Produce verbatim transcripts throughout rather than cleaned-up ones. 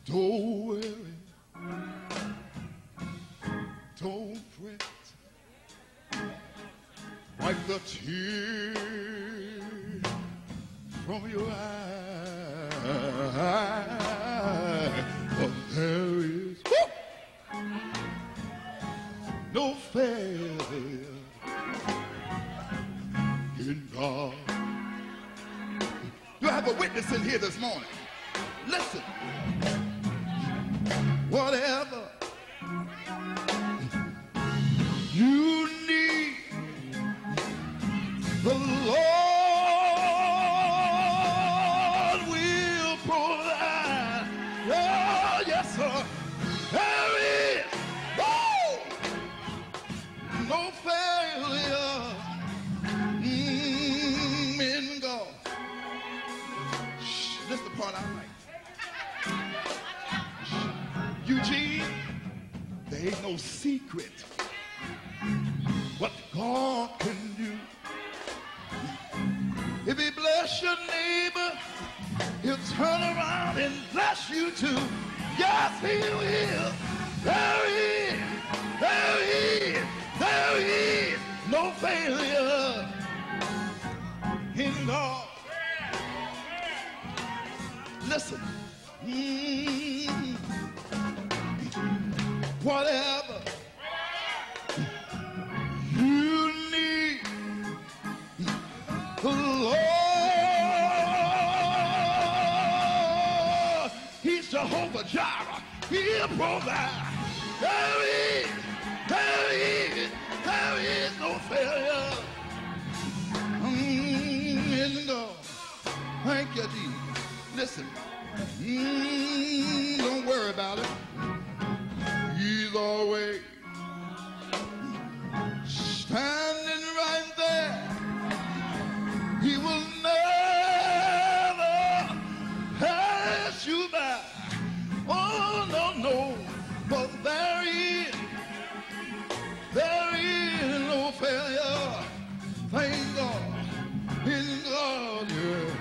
Don't worry, don't fret, wipe the tears from your eyes, but there is whoo, no failure in God. You have a witness in here this morning. Listen. Whatever you need, the Lord will provide. Oh, yes, sir. There is oh, no failure mm, in God. Shh, this is the part I like. Eugene, there ain't no secret what God can do. If he bless your neighbor, he'll turn around and bless you too. Yes, he will. There is, there is, there is no failure in God. Listen. Mm-hmm. Whatever you need, the Lord, he's Jehovah Jireh, he'll provide. There is, there is, there is no failure mm, in God. Thank you, Jesus. Listen, mm, don't worry about it. He's always standing right there. He will never pass you by. Oh, no, no. But there is, there is no failure. Thank God. In God, yeah.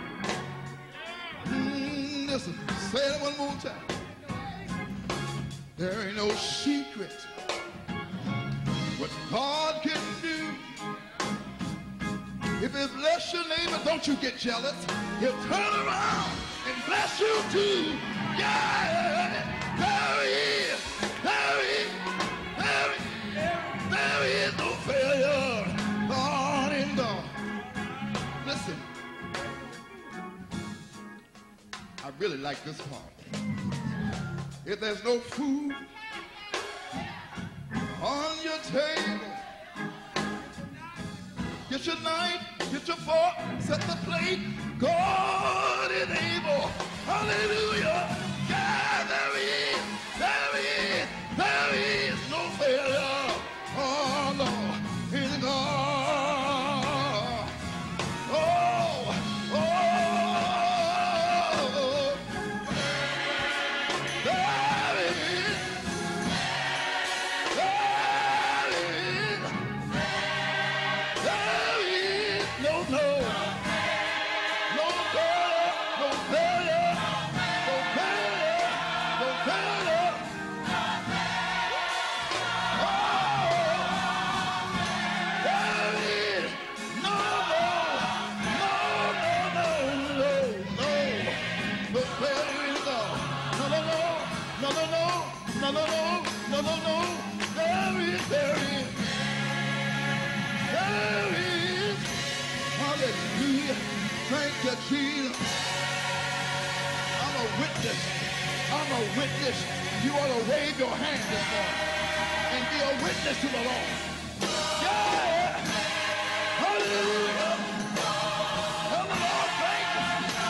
Mm, listen, say it one more time. There ain't no secret what God can do. If he bless your neighbor, don't you get jealous. He'll turn around and bless you too. Yeah, there is, there is, there is, there is no failure. God in God. Listen, I really like this part. If there's no food on your table, get your knife, get your fork, set the plate. God is able. Hallelujah. Yeah, there is, there is, there is no failure. Oh, Lord, in God. Oh, oh. No, no, no, no, no, no. There is, there is, there is. Hallelujah. Thank you, Jesus. I'm a witness. I'm a witness. You ought to wave your hand this morning and be a witness to the Lord. Yeah. Hallelujah. Tell the Lord, thank you.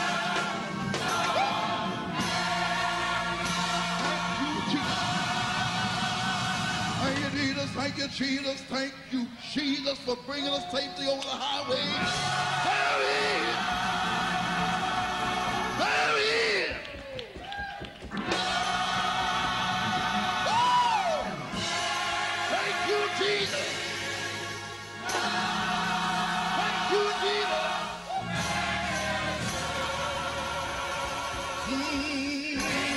Thank you, Jesus. Thank you, Jesus, for bringing us safely over the highway. There is. There is. Oh! Thank you, Jesus. Thank you, Jesus. Mm-hmm.